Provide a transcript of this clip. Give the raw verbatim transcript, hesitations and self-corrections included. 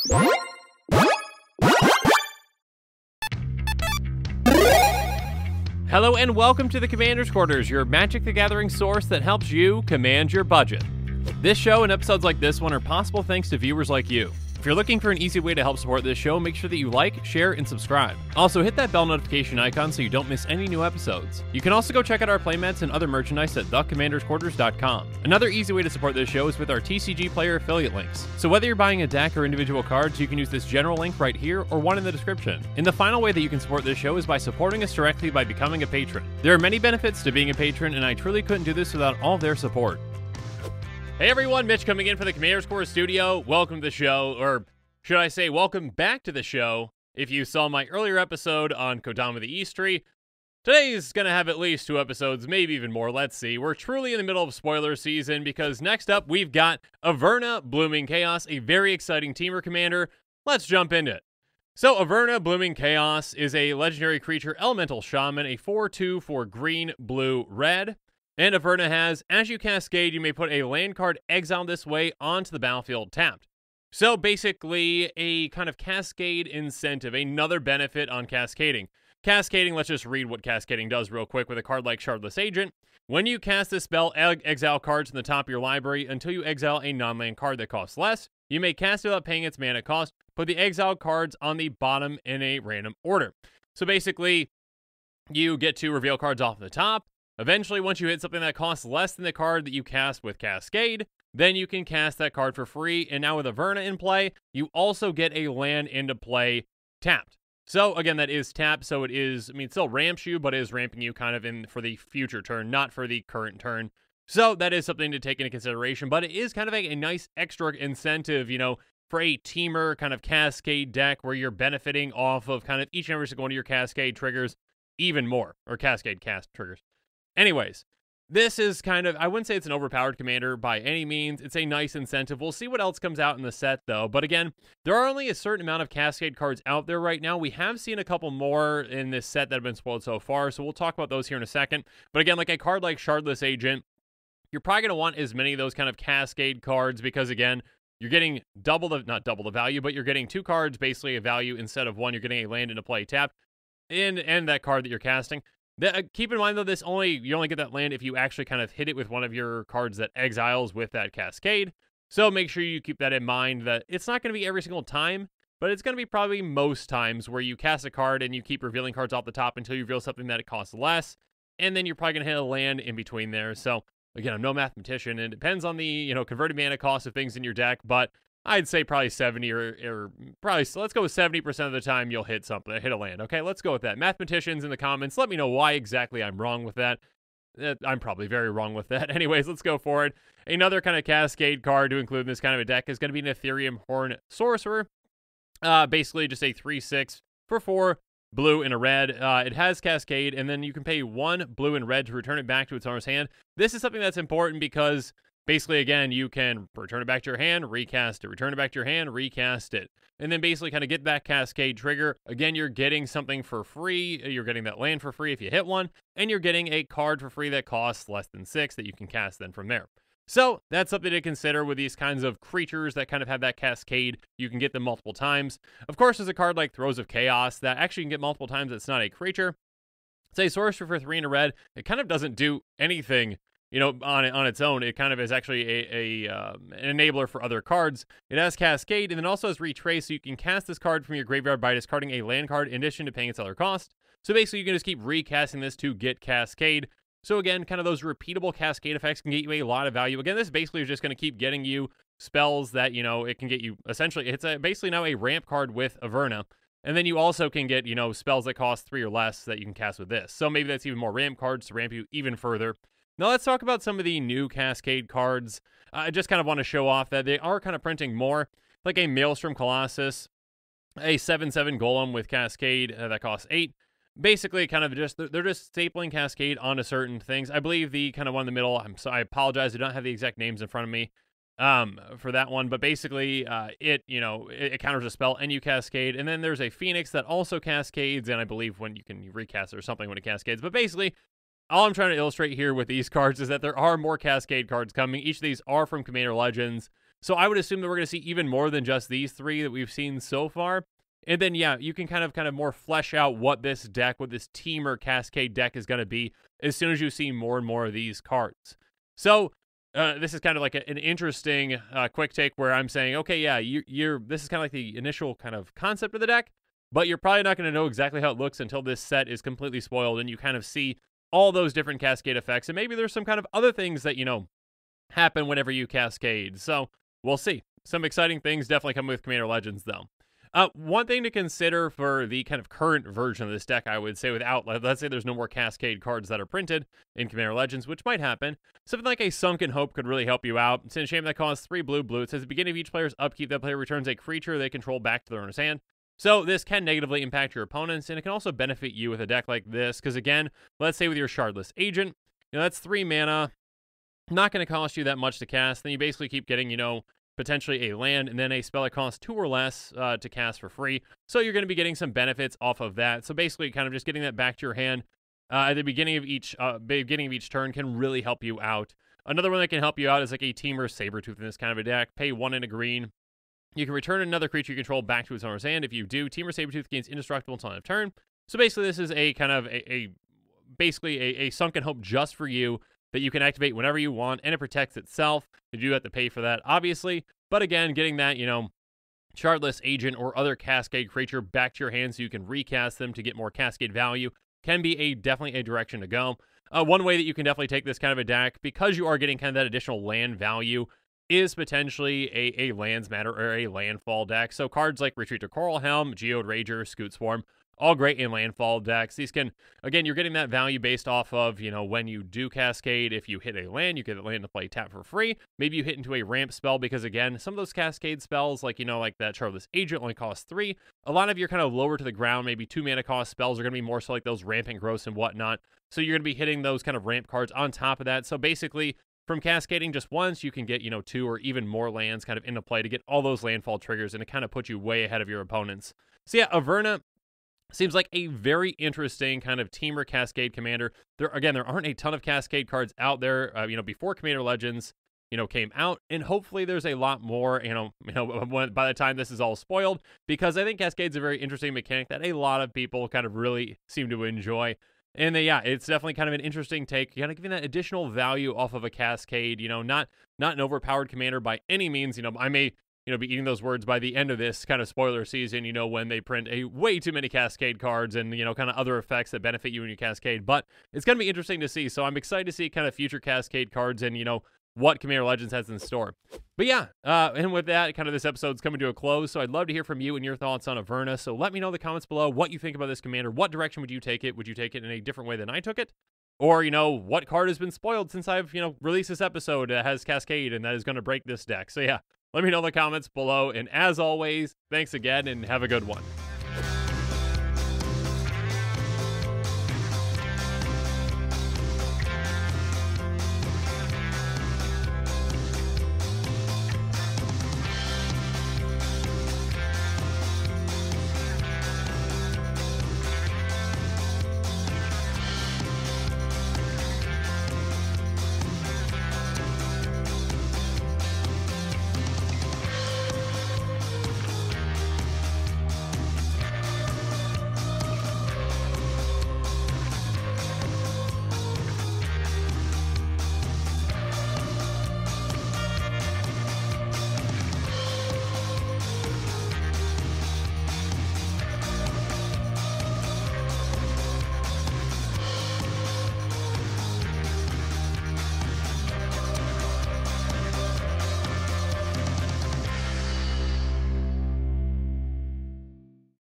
Hello and welcome to the Commander's Quarters, your Magic the Gathering source that helps you command your budget. This show and episodes like this one are possible thanks to viewers like you. If you're looking for an easy way to help support this show, make sure that you like, share, and subscribe. Also, hit that bell notification icon so you don't miss any new episodes. You can also go check out our playmats and other merchandise at the commanders quarters dot com. Another easy way to support this show is with our T C G player affiliate links. So whether you're buying a deck or individual cards, you can use this general link right here or one in the description. And the final way that you can support this show is by supporting us directly by becoming a patron. There are many benefits to being a patron, and I truly couldn't do this without all of their support. Hey everyone, Mitch coming in for the Commander's Quarters studio. Welcome to the show, or should I say welcome back to the show. If you saw my earlier episode on Kodama the Eastery, today's going to have at least two episodes, maybe even more. Let's see. We're truly in the middle of spoiler season because next up we've got Averna Blooming Chaos, a very exciting teamer commander. Let's jump into it. So Averna Blooming Chaos is a legendary creature, elemental shaman, a four two for green, blue, red. And Averna has, as you cascade, you may put a land card exiled this way onto the battlefield tapped. So basically a kind of cascade incentive, another benefit on cascading. Cascading, let's just read what cascading does real quick with a card like Shardless Agent. When you cast this spell, exile cards from the top of your library until you exile a non-land card that costs less. You may cast it without paying its mana cost. Put the exiled cards on the bottom in a random order. So basically, you get to reveal cards off the top. Eventually, once you hit something that costs less than the card that you cast with Cascade, then you can cast that card for free. And now with Averna in play, you also get a land into play tapped. So again, that is tapped. So it is, I mean, it still ramps you, but it is ramping you kind of in for the future turn, not for the current turn. So that is something to take into consideration, but it is kind of a, a nice extra incentive, you know, for a teamer kind of Cascade deck where you're benefiting off of kind of each and every single one of your Cascade triggers even more, or Cascade cast triggers. Anyways, this is kind of, I wouldn't say it's an overpowered commander by any means. It's a nice incentive. We'll see what else comes out in the set, though. But again, there are only a certain amount of Cascade cards out there right now. We have seen a couple more in this set that have been spoiled so far, so we'll talk about those here in a second. But again, like a card like Shardless Agent, you're probably going to want as many of those kind of Cascade cards because, again, you're getting double the, not double the value, but you're getting two cards, basically a value instead of one. You're getting a land into play tapped, and, and that card that you're casting. The, uh, keep in mind, though, this only you only get that land if you actually kind of hit it with one of your cards that exiles with that Cascade. So make sure you keep that in mind, that it's not going to be every single time, but it's going to be probably most times where you cast a card and you keep revealing cards off the top until you reveal something that it costs less, and then you're probably going to hit a land in between there. So again, I'm no mathematician, and it depends on the you know converted mana cost of things in your deck, but I'd say probably seventy or, or probably, so let's go with seventy percent of the time you'll hit something, hit a land. Okay, let's go with that. Mathematicians in the comments, let me know why exactly I'm wrong with that. I'm probably very wrong with that. Anyways, let's go for it. Another kind of Cascade card to include in this kind of a deck is going to be an Ethereum Horn Sorcerer. Uh, basically just a three six for four blue and a red. Uh, it has Cascade, and then you can pay one blue and red to return it back to its owner's hand. This is something that's important because basically, again, you can return it back to your hand, recast it, return it back to your hand, recast it, and then basically kind of get that Cascade trigger. Again, you're getting something for free. You're getting that land for free if you hit one, and you're getting a card for free that costs less than six that you can cast then from there. So that's something to consider with these kinds of creatures that kind of have that Cascade. You can get them multiple times. Of course, there's a card like Throes of Chaos that actually can get multiple times. It's not a creature. It's a sorcerer for three and a red. It kind of doesn't do anything, you know, on it, on its own. It kind of is actually a, a um, an enabler for other cards. It has Cascade, and then also has Retrace, so you can cast this card from your graveyard by discarding a land card in addition to paying its other cost. So basically, you can just keep recasting this to get Cascade. So again, kind of those repeatable Cascade effects can get you a lot of value. Again, this basically is just going to keep getting you spells that, you know, it can get you, essentially, it's a, basically now a ramp card with Averna. And then you also can get, you know, spells that cost three or less that you can cast with this. So maybe that's even more ramp cards to ramp you even further. Now let's talk about some of the new Cascade cards. Uh, I just kind of want to show off that they are kind of printing more, like a Maelstrom Colossus, a seven seven Golem with Cascade uh, that costs eight. Basically, kind of just, they're just stapling Cascade onto certain things. I believe the kind of one in the middle, I'm so, I apologize, I don't have the exact names in front of me um, for that one, but basically, uh, it, you know, it, it counters a spell and you Cascade, and then there's a Phoenix that also Cascades, and I believe when you can recast it or something when it Cascades, but basically, all I'm trying to illustrate here with these cards is that there are more Cascade cards coming. Each of these are from Commander Legends, So I would assume that we're going to see even more than just these three that we've seen so far. And then, yeah, you can kind of kind of more flesh out what this deck, what this Teamer Cascade deck is going to be as soon as you see more and more of these cards. So uh, this is kind of like a, an interesting uh, quick take where I'm saying, okay, yeah, you, you're this is kind of like the initial kind of concept of the deck, but you're probably not going to know exactly how it looks until this set is completely spoiled and you kind of see all those different Cascade effects. And maybe there's some kind of other things that, you know, happen whenever you Cascade. So we'll see. Some exciting things definitely come with Commander Legends, though. Uh, one thing to consider for the kind of current version of this deck, I would say, without, let's say there's no more Cascade cards that are printed in Commander Legends, which might happen. Something like a Sunken Hope could really help you out. It's a shame that costs three blue blue. It says at the beginning of each player's upkeep, that player returns a creature they control back to their owner's hand. So this can negatively impact your opponents, and it can also benefit you with a deck like this, because again, let's say with your Shardless Agent, you know, that's three mana, not going to cost you that much to cast. Then you basically keep getting, you know, potentially a land, and then a spell that costs two or less uh, to cast for free. So you're going to be getting some benefits off of that. So basically, kind of just getting that back to your hand uh, at the beginning of each uh, beginning of each turn can really help you out. Another one that can help you out is like a Teamer Sabretooth in this kind of a deck. Pay one and a green. You can return another creature you control back to its owner's hand. If you do, Teamer Sabretooth gains indestructible until end of turn. So basically, this is a kind of a, a basically a, a Sunken Hope just for you that you can activate whenever you want, and it protects itself. You do have to pay for that, obviously. But again, getting that, you know, Shardless Agent or other Cascade creature back to your hand so you can recast them to get more Cascade value can be a definitely a direction to go. Uh, one way that you can definitely take this kind of a deck, because you are getting kind of that additional land value, is potentially a, a Lands Matter or a Landfall deck. So cards like Retreat to Coral Helm, Geode Rager, Scoot Swarm, all great in landfall decks. These can, again, you're getting that value based off of, you know, when you do Cascade. If you hit a land, you get a land to play tap for free. Maybe you hit into a ramp spell because, again, some of those Cascade spells, like, you know, like that Shardless Agent only costs three. A lot of your kind of lower to the ground, maybe two mana cost spells are going to be more so like those Rampant Growths and whatnot. So you're going to be hitting those kind of ramp cards on top of that. So basically, from Cascading just once, you can get, you know, two or even more lands kind of into play to get all those landfall triggers, and it kind of puts you way ahead of your opponents. So yeah, Averna seems like a very interesting kind of Teamer Cascade commander. There, again, there aren't a ton of Cascade cards out there, uh, you know, before Commander Legends, you know, came out, and hopefully there's a lot more, you know, you know, when, by the time this is all spoiled, because I think Cascade's a very interesting mechanic that a lot of people kind of really seem to enjoy. And uh, yeah, it's definitely kind of an interesting take, kind of giving that additional value off of a Cascade, you know, not not an overpowered commander by any means. You know, I may, you know, be eating those words by the end of this kind of spoiler season, you know, when they print a way too many Cascade cards and, you know, kind of other effects that benefit you when you Cascade. But it's going to be interesting to see. So I'm excited to see kind of future Cascade cards and, you know, what Commander Legends has in store. But yeah, uh, and with that, kind of this episode's coming to a close, so I'd love to hear from you and your thoughts on Averna. So let me know in the comments below what you think about this commander. What direction would you take it? Would you take it in a different way than I took it? Or, you know, what card has been spoiled since I've, you know, released this episode that has Cascade and that is going to break this deck? So yeah, let me know in the comments below. And as always, thanks again and have a good one.